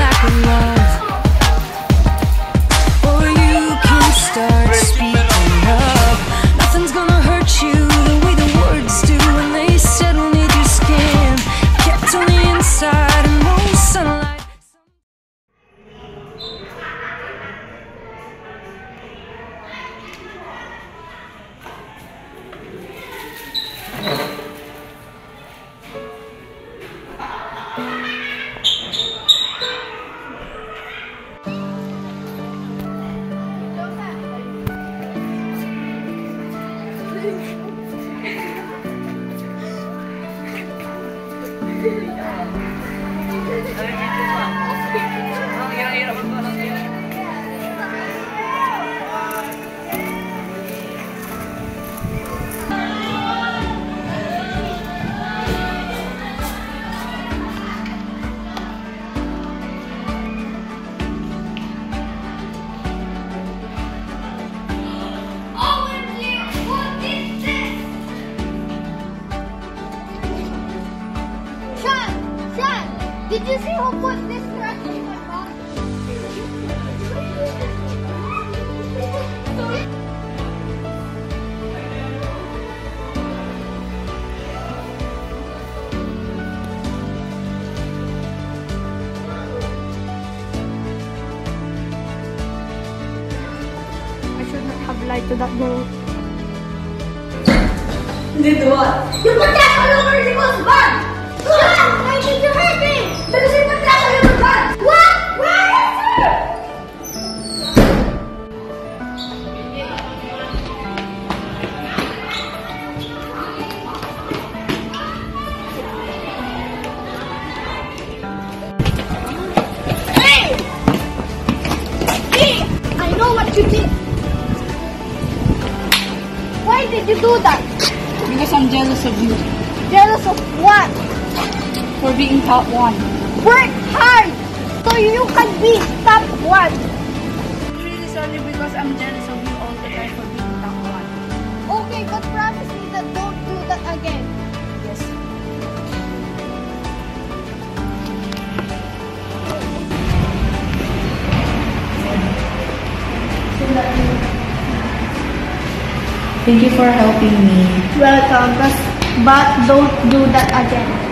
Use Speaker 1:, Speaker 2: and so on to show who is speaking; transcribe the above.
Speaker 1: lack of love, or you can start speaking up. Nothing's gonna hurt you the way the words do when they settle neath your skin, kept on the inside and no sunlight.
Speaker 2: Did you see who put this trash in my box?
Speaker 3: I should not have lied to that girl.
Speaker 2: Did what? You put that all over the girl's bag! Sean! I think you hurt me! Because you put that all over the bag! What? Where is her? Hey! Hey! I know what you did! Why did you do that?
Speaker 3: Because I'm jealous of you.
Speaker 2: Jealous of what?
Speaker 3: For being top one.
Speaker 2: Work hard so you can be top one.
Speaker 3: I'm really sorry because I'm jealous of you all the time for being top one.
Speaker 2: Okay, but promise me that don't do that again.
Speaker 3: Yes.
Speaker 4: Thank you for helping me.
Speaker 2: Welcome, but don't do that again.